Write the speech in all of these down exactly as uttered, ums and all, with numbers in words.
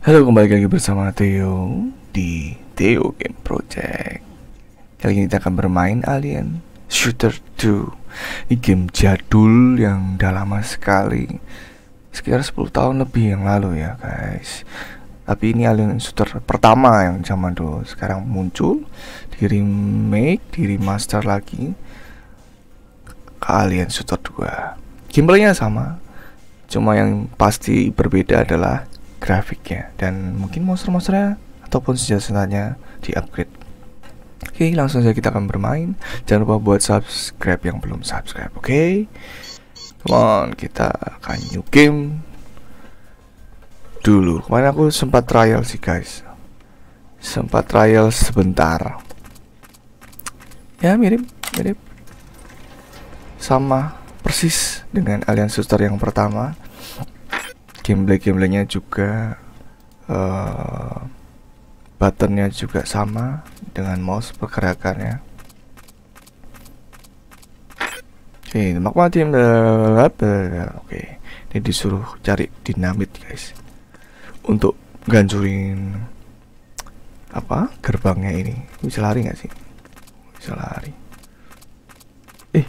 Halo, kembali lagi bersama Theo di Theo Game Project. Kali ini kita akan bermain Alien Shooter dua. Ini game jadul yang udah lama sekali, sekitar sepuluh tahun lebih yang lalu ya guys. Tapi ini Alien Shooter pertama yang zaman dulu. Sekarang muncul di remake, di remaster lagi ke Alien Shooter dua. Gameplaynya sama, cuma yang pasti berbeda adalah grafiknya dan mungkin monster-monsternya ataupun senjata-senjatanya di upgrade. Oke, langsung saja kita akan bermain. Jangan lupa buat subscribe yang belum subscribe. Oke, come on, kita akan new game dulu. Kemarin aku sempat trial sih guys, sempat trial sebentar. Ya mirip mirip sama persis dengan Alien Shooter yang pertama. Gameplay-gameplaynya juga, uh, buttonnya juga sama dengan mouse pergerakannya. Oke, makma tim. Oke, ini disuruh cari dinamit guys untuk gancurin apa gerbangnya ini. Bisa lari nggak sih? Bisa lari. Eh.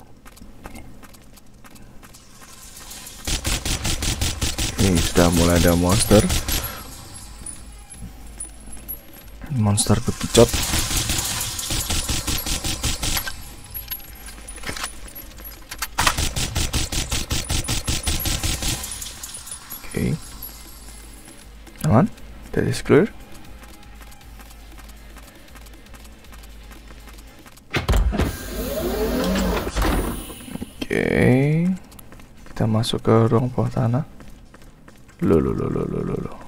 Ini sudah mulai ada monster Monster bekicot. Oke, aman, that is clear. Oke, kita masuk ke ruang bawah tanah. Lo lo lo lo lo lo lo.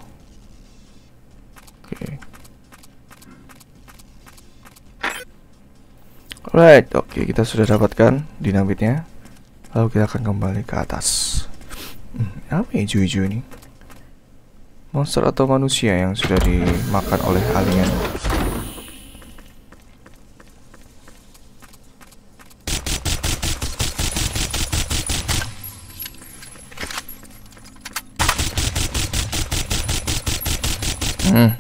Oke. Alright, oke, kita sudah dapatkan dinamitnya. Lalu kita akan kembali ke atas. Hmm, apa hijau-hijau ini? Monster atau manusia yang sudah dimakan oleh alien? Hmm.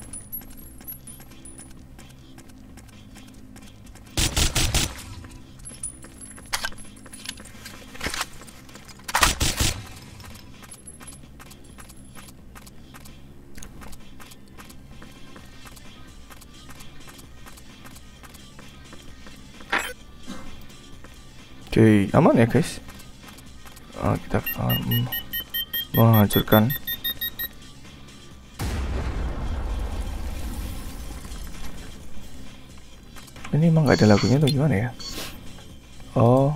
Oke, aman ya guys. Oh, kita akan menghancurkan. Ini emang gak ada lagunya tuh gimana ya? Oh,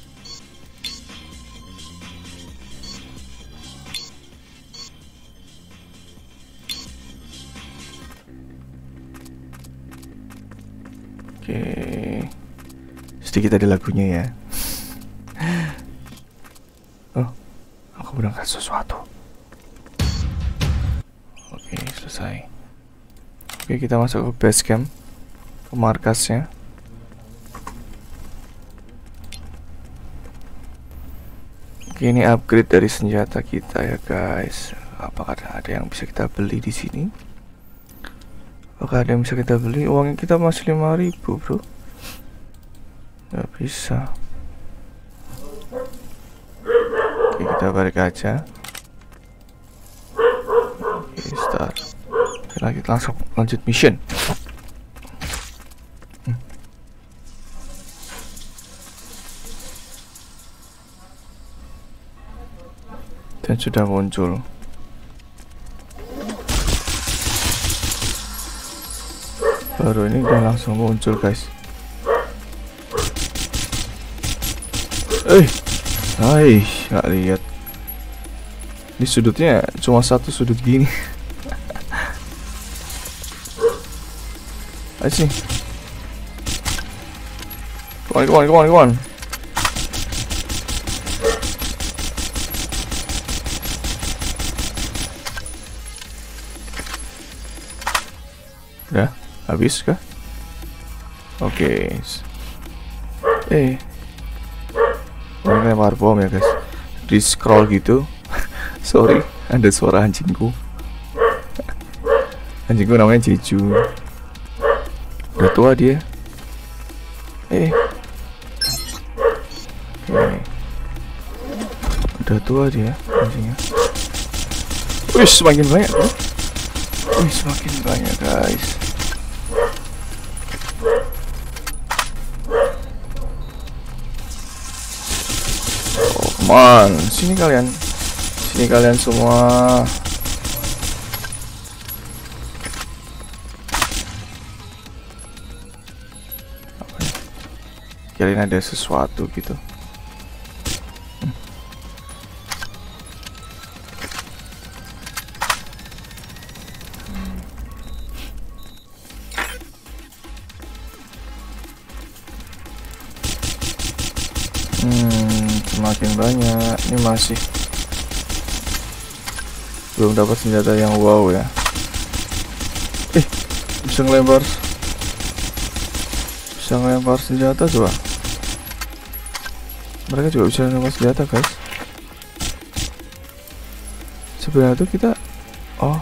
oke, sedikit ada lagunya ya. Oh, aku berangkat sesuatu. Oke, selesai. Oke, kita masuk ke base camp, ke markasnya. Oke, ini upgrade dari senjata kita ya guys. Apakah ada yang bisa kita beli di sini? Apakah ada yang bisa kita beli? Uangnya kita masih lima ribu bro. Gak bisa. Oke, kita balik aja. Oke, start. Oke, lagi langsung lanjut mission. hmm. Dan sudah muncul. Baru ini udah langsung muncul guys. Eh, hai, nggak lihat. Ini sudutnya cuma satu sudut gini. Ayo sih. Come on, come on, come on, come on. Ya, habis kah? Oke. Eh. Ini lempar bom ya guys. Di scroll gitu. Sorry, ada suara anjingku. Anjingku namanya Jeju. Udah tua dia. Eh. Oke. Udah tua dia anjingnya. Wih, semakin banyak bro. Wih, semakin banyak guys. Oh, come on. Sini kalian. Sini kalian semua. Kalian ada sesuatu gitu. Hmm. Hmm, semakin banyak. Ini masih belum dapat senjata yang wow ya. Eh, bisa ngelempar. Bisa ngelempar senjata coba. Mereka juga bisa ngelempar senjata guys. Sebenarnya tuh kita oh,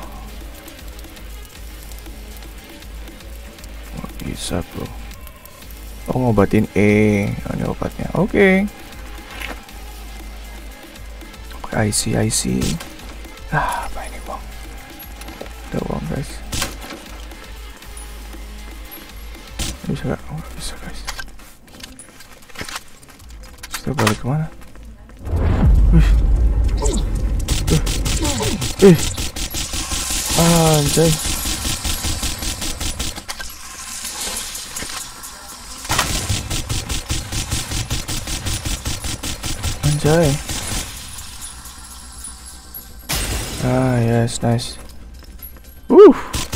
oh bisa bro. Oh, ngobatin E. Oh, ini obatnya. Oke. Okay. I see, I see. Ah, apa ini bang? Ada uang guys. Bisa gak? Oh, bisa guys. Kita balik kemana? Wih. Uh. Eh. Ah, anjay. Anjay. Ah, yes, nice. Uh.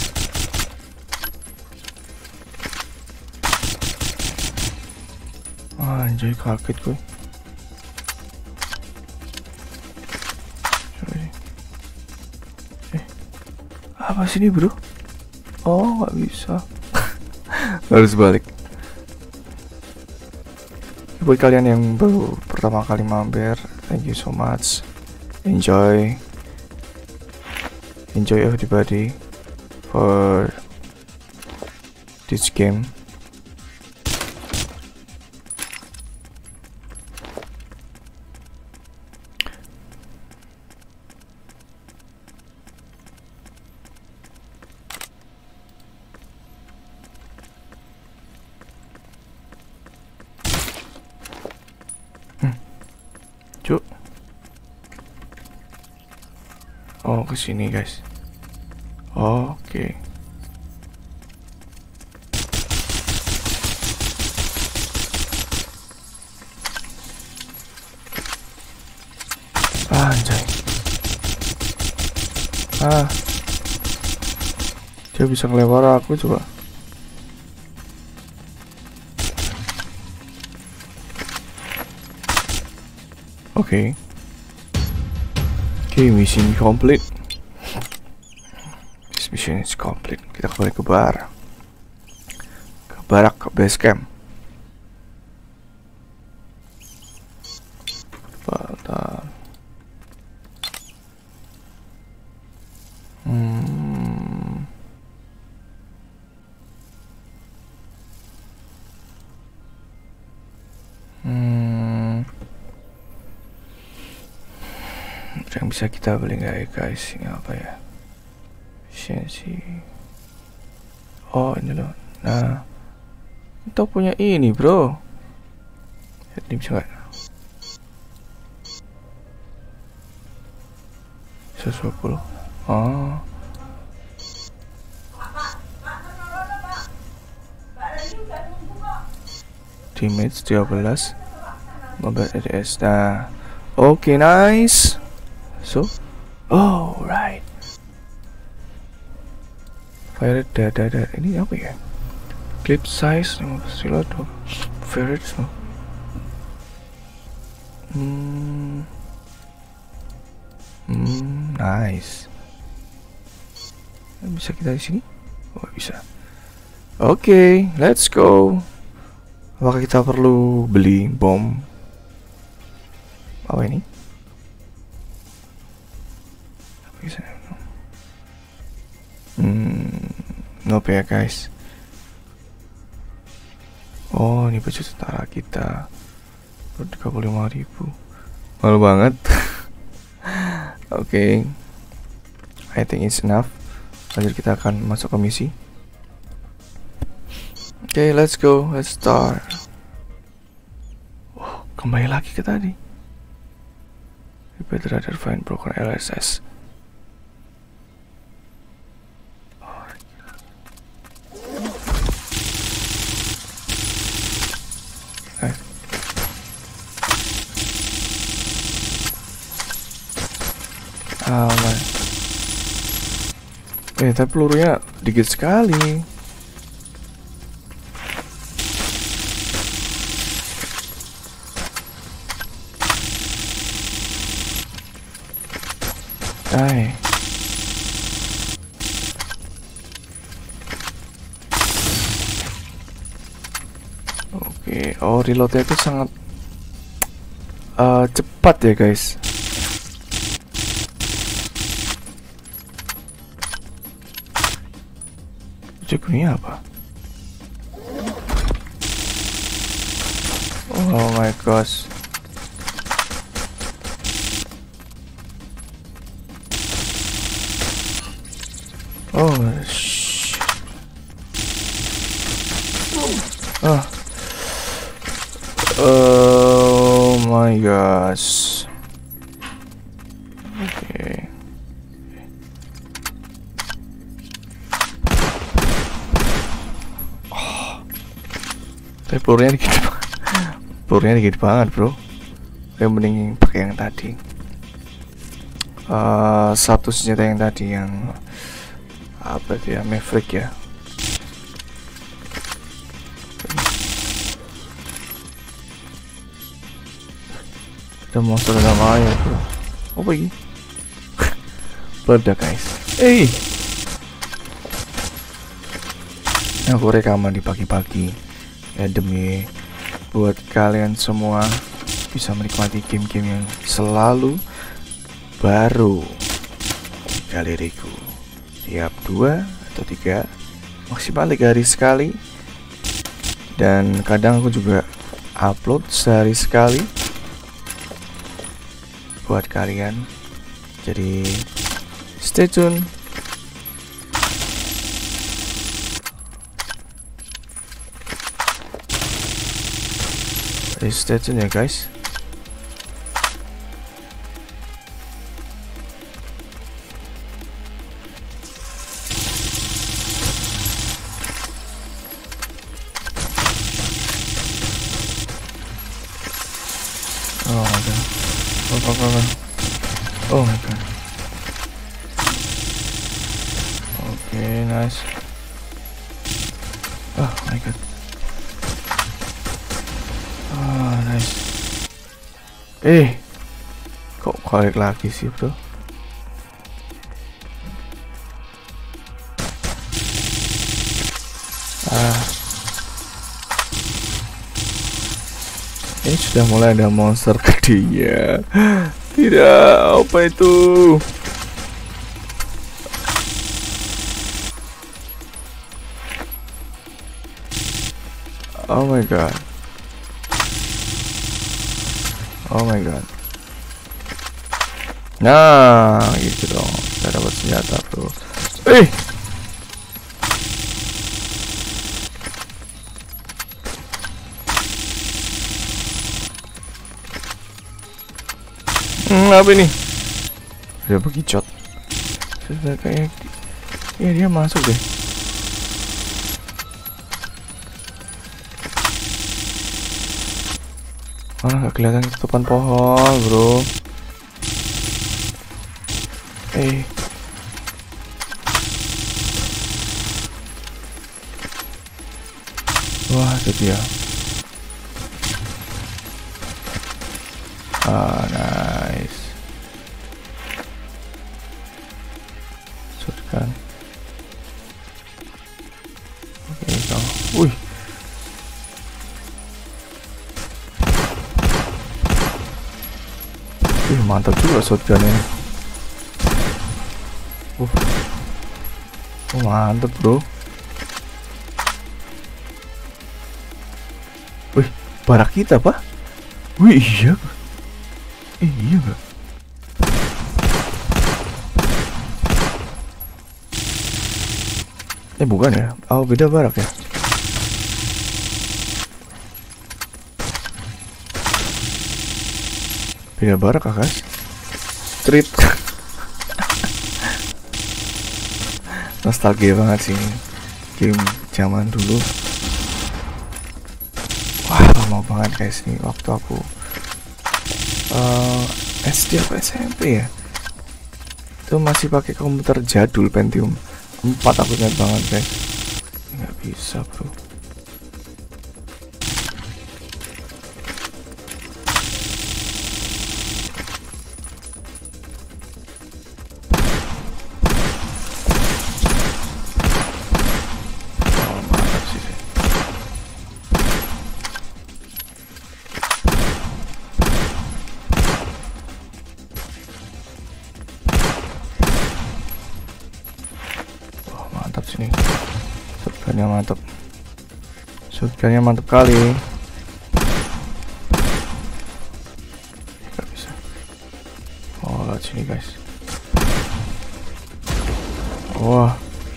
Ah, anjay, kaget gue. Apa sih ini bro? Oh, nggak bisa. Harus balik. Buat kalian yang baru pertama kali mampir, thank you so much. Enjoy, enjoy everybody for this game. Cuk. Oh, kesini guys. Oh, oke. Okay. Ah, anjay. Ah. Dia bisa ngelempar aku coba. Oke. Okay. Oke, okay, mission complete. This mission is complete. Kita kembali ke bar. Ke barak, ke base camp. Balta. Hmm. Hmm. Yang bisa kita beli nggak ya guys? Ini apa ya? Efisiensi. Oh, ini loh. Nah, kita punya ini bro. Ini bisa nggak? seratus dua puluh. Oh. Teammates tiga belas. Mobile A D S. Nah, oke, okay, nice. So, oh right. Fire dada dada. Ini apa ya? Clip size lima belas kilo tuh. Fire so. Hmm. Hmm, nice. Bisa kita di sini? Oh, bisa. Oke, okay, let's go. Apakah kita perlu beli bom? Apa ini? Hmm. Nope ya guys. Oh, ini baju tentara kita tiga puluh lima ribu. Malu banget. Oke, okay. I think it's enough. Lanjut, kita akan masuk ke misi. Oke, okay, let's go, let's start. Oh, kembali lagi ke tadi. You better rather find broken L S S. Oh my. Eh, tapi pelurunya dikit sekali. Hai. Oke, oh reloadnya itu sangat uh, cepat ya guys. Ini apa? Oh my gosh. Oh shh. Oh. Oh my gosh. Oke. Okay. Tapi pelurunya dikit banget. Pelurunya dikit banget bro. Kayak mending pakai yang tadi. Uh, satu senjata yang tadi yang apa dia, Maverick ya. Ada monster dalam air bro. Apa ini? Meledak guys. Eh, nah, aku rekaman di pagi-pagi ya demi buat kalian semua bisa menikmati game-game yang selalu baru di galeriku. Tiap dua atau tiga, maksimal tiga hari sekali. Dan kadang aku juga upload sehari sekali buat kalian. Jadi stay tune. Jadi stay tune ya guys. Oh my god. Oh, oh, oh, oh. Oh my god. Okay, nice. Oh my god. Oh, nice. Eh, kok balik lagi sih bro? Ah, ini sudah mulai ada monster gedenya. Tidak, apa itu? Oh my god. Oh my god. Nah, gitu dong. Kita dapat senjata bro. Eh, Hmm, apa ini? Dia begicot. Sudah kayak, ya dia masuk deh. Mana nggak kelihatan tutupan pohon, bro? Eh, wah itu dia. Ah, nice. Shotgun. Oke, kau. Wih. Wih, mantap juga shotgun ini. Uh. Oh, mantap, bro. Wih, barak kita, Pak. Wih, iya. Eh, iya nggak? Eh, bukan ya? Oh, beda barak ya? Beda barak, guys. Street. Nostalgia banget sih ini. Game zaman dulu. Wah, lama banget guys nih waktu aku uh, S D apa S M P ya. Itu masih pakai komputer jadul Pentium empat, aku ingat banget guys. Nggak bisa bro. Mantap sini, shotgunnya mantap, shotgunnya mantap kali. Gak bisa. Oh, lihat sini guys. Wah,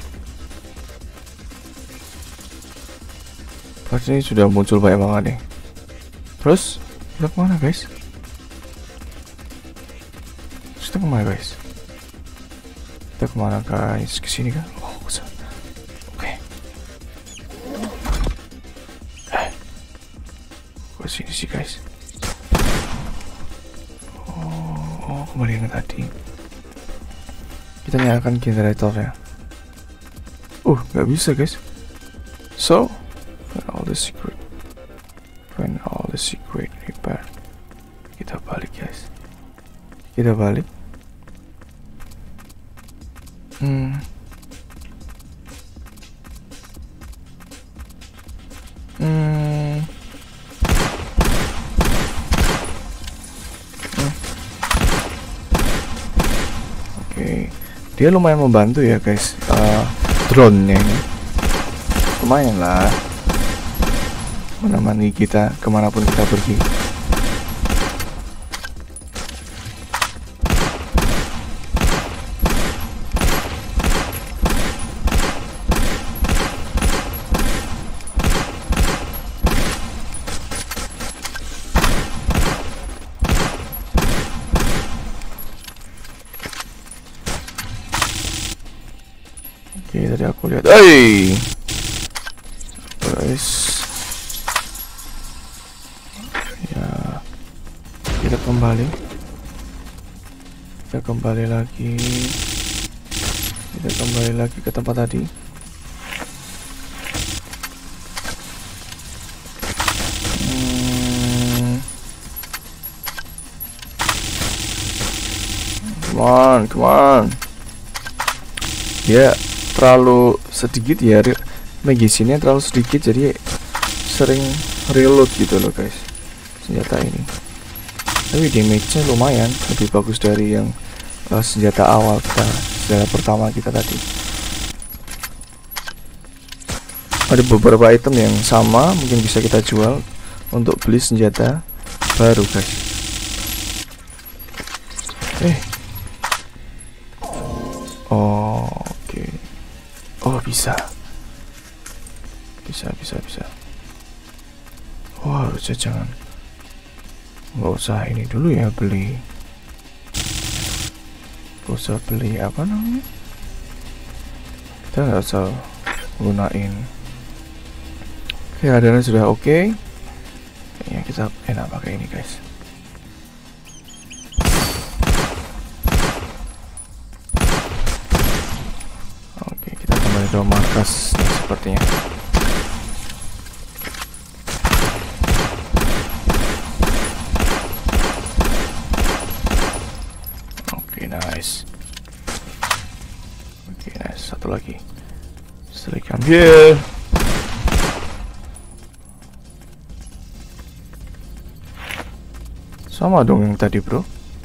pas ini sudah muncul banyak banget nih. Terus kita kemana guys? Terus kita kemana guys? Kita kemana guys? Kesini kan? Oh, bisa. Oke. Eh, ke sini sih guys. Oh, oh kembali yang tadi. Kita nyalakan generator ya. Uh, nggak bisa guys. So, find all the secret. Find all the secret repair. Kita balik guys. Kita balik. Hmm. Hmm. Hmm. Oke, dia lumayan membantu ya guys. Uh, drone-nya ini lumayan lah menemani kita kemanapun kita pergi. Oke, tadi aku lihat, hey guys, ya kita kembali, kita kembali lagi, kita kembali lagi ke tempat tadi. Hmm. Come on, come on. Ya. Yeah. Terlalu sedikit ya, magazine-nya terlalu sedikit, jadi sering reload gitu loh guys senjata ini. Tapi damage-nya lumayan lebih bagus dari yang uh, senjata awal kita, senjata pertama kita tadi. Ada beberapa item yang sama mungkin bisa kita jual untuk beli senjata baru guys. Eh oh, oh bisa, bisa, bisa, bisa. Wah, harusnya jangan, nggak usah ini dulu ya beli, nggak usah beli apa namanya. Kita nggak usah gunain. Oke, adanya sudah oke. Okay. Kayaknya kita enak pakai ini guys. Ke markas sepertinya. Oke, okay, nice. Oke, okay, nice. Satu lagi. Satu lagi ambil. Sama dong yang tadi bro.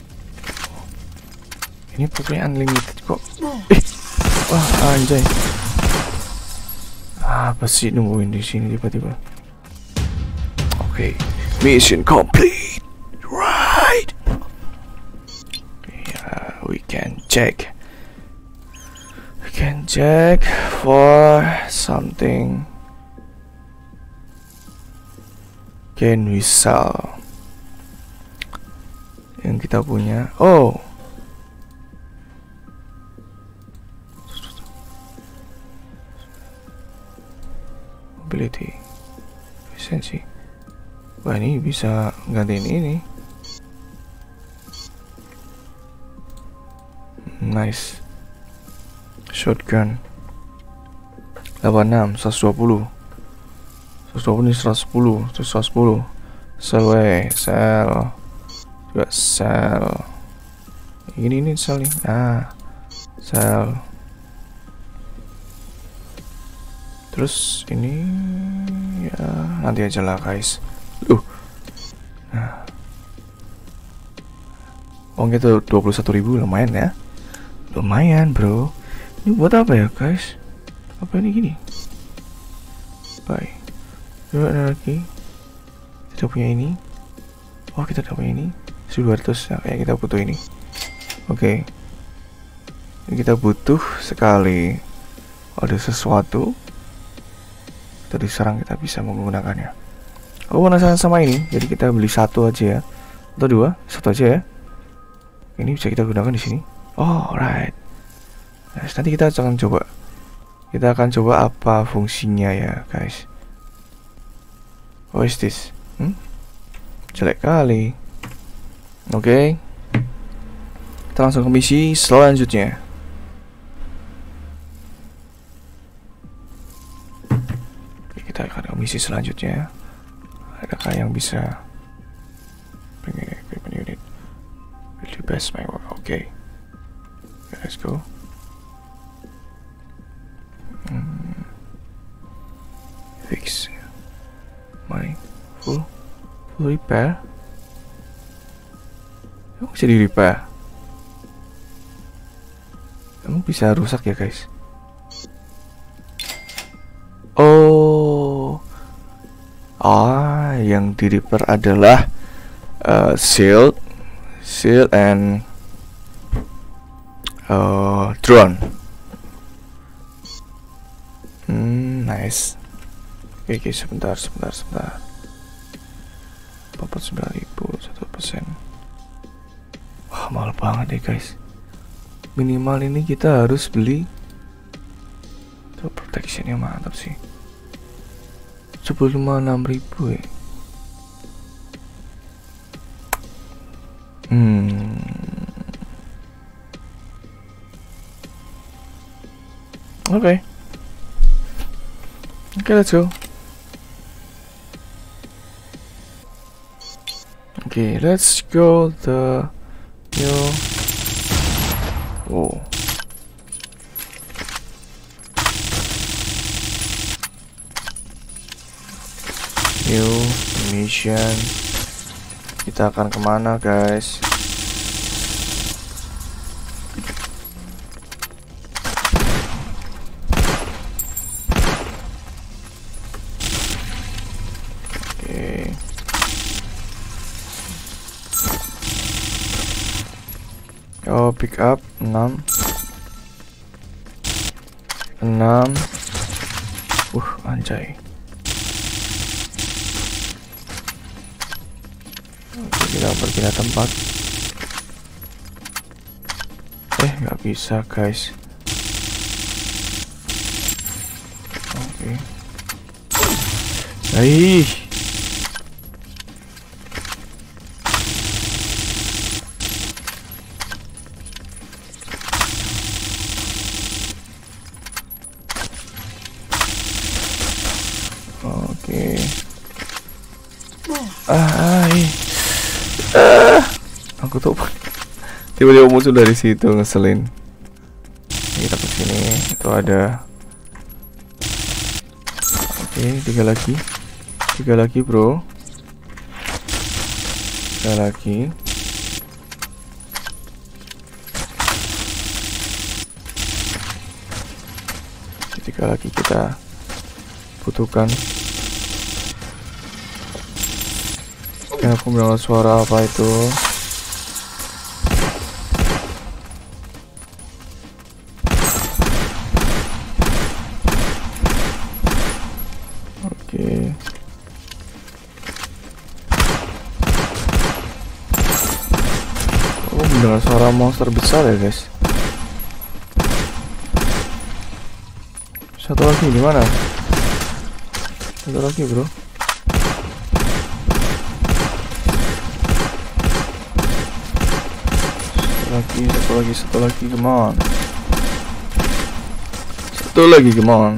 Ini pokoknya unlimited kok. Eh, wah anjay. Apa sih nungguin di sini tiba-tiba? Okay, mission complete. Right. Yeah, we can check. We can check for something. Can we sell? Yang kita punya. Oh. Mobility. Efficiency. Wah, ini bisa gantiin ini. Nice. Shotgun delapan puluh enam, seratus dua puluh seratus dua puluh ini seratus sepuluh seratus sepuluh. Sell way, sell juga sell. Ini ini sell nih. Ah, sell. Terus ini ya nanti aja lah guys. Uh. Nah. Oh gitu dua puluh satu ribu lumayan ya. Lumayan bro. Ini buat apa ya guys? Apa ini gini? Bye. Coba ada lagi. Kita punya ini. Oh kita udah punya ini seribu dua ratus. Nah, kayak kita butuh ini. Oke okay. Ini kita butuh sekali. Ada sesuatu kita diserang, kita bisa menggunakannya. Aku penasaran sama ini, jadi kita beli satu aja ya, atau dua, satu aja ya. Ini bisa kita gunakan di sini. Oh, alright. Nah, nanti kita akan coba. Kita akan coba apa fungsinya ya, guys. What is this? Hmm? Jelek kali. Oke. Okay. Kita langsung ke misi selanjutnya. Oke, kita akan ke misi selanjutnya. Adakah yang bisa pengen equipment unit? Will the best my work. Oke. Okay. Okay, let's go. Hmm. Fix. Money. Full. Full repair. Emang bisa di repair? Emang bisa rusak ya guys? Oh. Ah, yang di repair adalah uh, shield, shield and uh, drone. Hmm, nice. Oke, okay, okay, sebentar, sebentar, sebentar. empat puluh sembilan ribu, satu persen. Wah, mahal banget ya guys. Minimal ini kita harus beli. Tuh, protectionnya mantap sih. sepuluh lima puluh enam ribu ya. Hmm. Oke. Okay. Oke, okay, let's go. Oke, okay, let's go the new. Oh. New mission. Kita akan kemana guys? Oke. Oh, pick up enam enam. Uh, anjay. Oke, kita berpindah tempat. Eh, nggak bisa guys. Oke. Ih. Oke. Ah, ah, aku tuh tiba-tiba muncul dari situ, ngeselin. Kita ke sini, itu ada. Oke, tiga lagi, tiga lagi bro, tiga lagi. Tiga lagi kita butuhkan. Ya, aku mendengar suara apa itu? Oke. Aku mendengar suara monster besar ya guys. Satu lagi di mana? Satu lagi bro. Satu lagi, satu lagi, satu lagi, come on. Satu lagi, come on.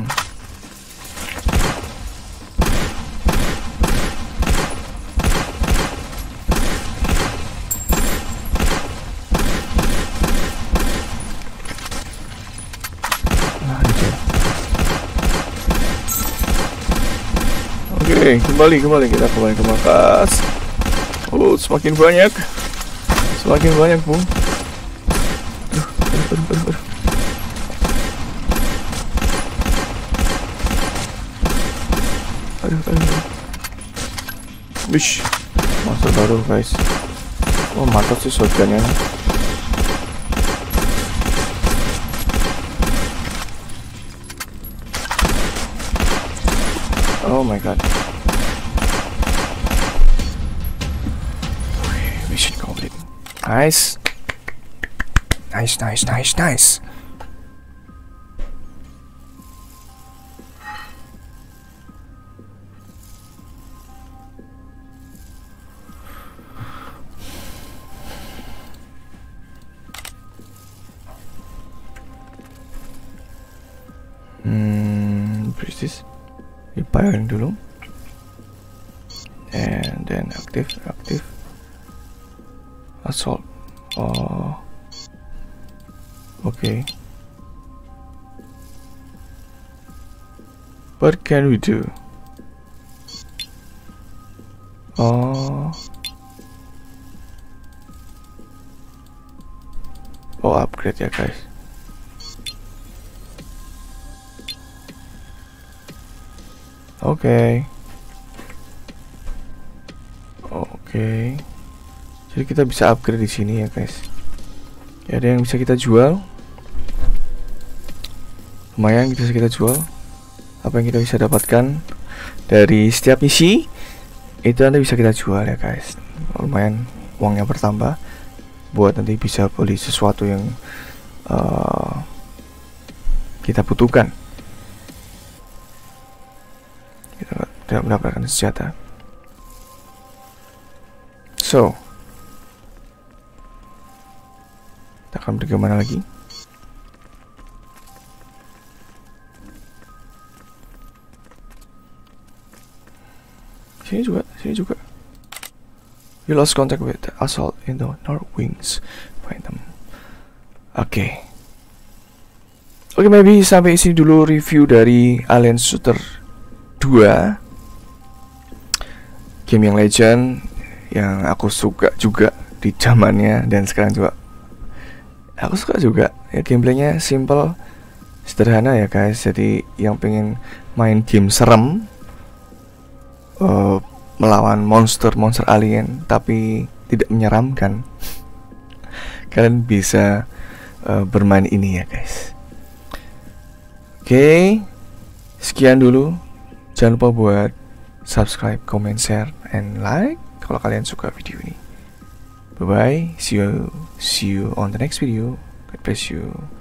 Oke, kembali, kembali, kita kembali ke markas. Oh, semakin banyak. Semakin banyak, Bung. Aduh, aduh, aduh, aduh, aduh. Aduh, aduh, aduh. Wish, monster baru, guys. Oh, mantap sih shotgunnya. Oh my god. Mission complete. Nice. Nice, nice, nice, nice. Hmm, British. Repairing dulu. And then active, active. Assault. Oh. Okay. What can we do? Oh. Oh, upgrade ya guys. Oke. Okay. Oke. Okay. Jadi kita bisa upgrade di sini ya guys. Ya, ada yang bisa kita jual. Lumayan bisa kita jual. Apa yang kita bisa dapatkan dari setiap misi itu nanti bisa kita jual ya guys. Lumayan uangnya bertambah buat nanti bisa beli sesuatu yang uh, kita butuhkan. Kita tidak mendapatkan senjata. So, kita akan pergi kemana lagi? Sini juga, sini juga. You lost contact with the assault in the North Wings. Find them. Oke. Okay. Oke, okay, maybe sampai sini dulu review dari Alien Shooter dua. Game yang legend, yang aku suka juga di zamannya dan sekarang juga. Aku suka juga. Ya, gameplaynya simple, sederhana ya guys. Jadi yang pengen main game serem, Uh, melawan monster-monster alien tapi tidak menyeramkan, kalian bisa uh, bermain ini ya guys. Oke, okay. Sekian dulu. Jangan lupa buat subscribe, comment, share, and like kalau kalian suka video ini. Bye bye, see you see you on the next video. God bless you.